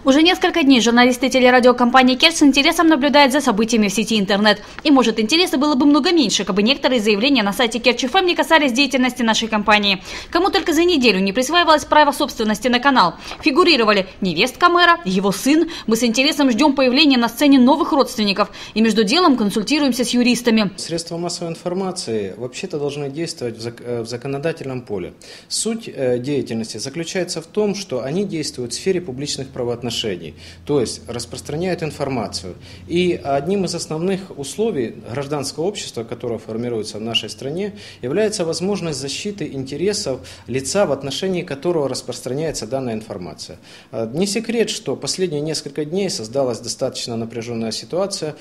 Уже несколько дней журналисты телерадиокомпании «Керчь» с интересом наблюдают за событиями в сети интернет. И, может, интереса было бы много меньше, как бы некоторые заявления на сайте Керчь ФМ не касались деятельности нашей компании. Кому только за неделю не присваивалось право собственности на канал. Фигурировали невестка мэра, его сын. Мы с интересом ждем появления на сцене новых родственников. И между делом консультируемся с юристами. Средства массовой информации вообще-то должны действовать в законодательном поле. Суть деятельности заключается в том, что они действуют в сфере публичных правоотношений. То есть распространяют информацию. И одним из основных условий гражданского общества, которое формируется в нашей стране, является возможность защиты интересов лица, в отношении которого распространяется данная информация. Не секрет, что последние несколько дней создалась достаточно напряженная ситуация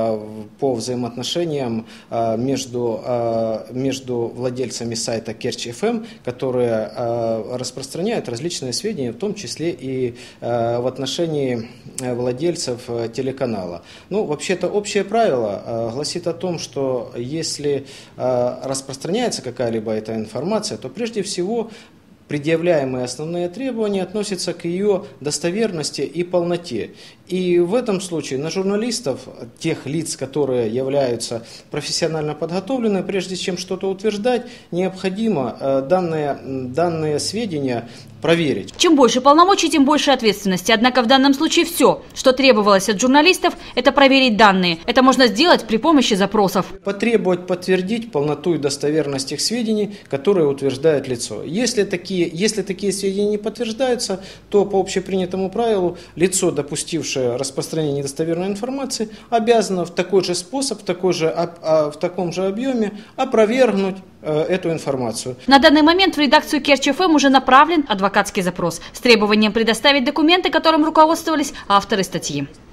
по взаимоотношениям между владельцами сайта Керчь ФМ, которые распространяют различные сведения, в том числе и в отношении владельцев телеканала. Ну, вообще-то общее правило гласит о том, что если распространяется какая-либо эта информация, то прежде всего предъявляемые основные требования относятся к ее достоверности и полноте. И в этом случае на журналистов, тех лиц, которые являются профессионально подготовленными, прежде чем что-то утверждать, необходимо данные сведения проверить. Чем больше полномочий, тем больше ответственности. Однако в данном случае все, что требовалось от журналистов, это проверить данные. Это можно сделать при помощи запросов. Потребовать подтвердить полноту и достоверность тех сведений, которые утверждает лицо. Если такие сведения не подтверждаются, то по общепринятому правилу лицо, допустившее распространение недостоверной информации, обязано в такой же способ, в таком же объеме опровергнуть эту информацию. На данный момент в редакцию Керчь ФМ уже направлен адвокатский запрос с требованием предоставить документы, которым руководствовались авторы статьи.